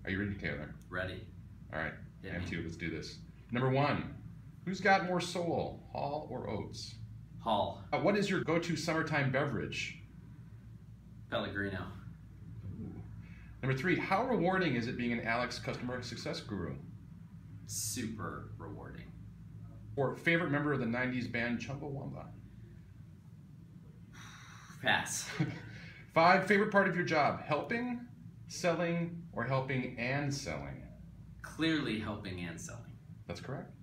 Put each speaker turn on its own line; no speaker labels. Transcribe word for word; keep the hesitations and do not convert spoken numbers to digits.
Are you ready, Taylor?
Ready.
All right,
Hit
and
me.
two, let's do this. Number one, who's got more soul, Hall or Oates?
Hall.
Uh, what is your go-to summertime beverage?
Pellegrino.
Number three, how rewarding is it being an Alex customer success guru?
Super rewarding.
Or favorite member of the nineties band Chumbawumba?
Pass.
Five, favorite part of your job, helping, selling, or helping and selling?
Clearly helping and selling.
That's correct.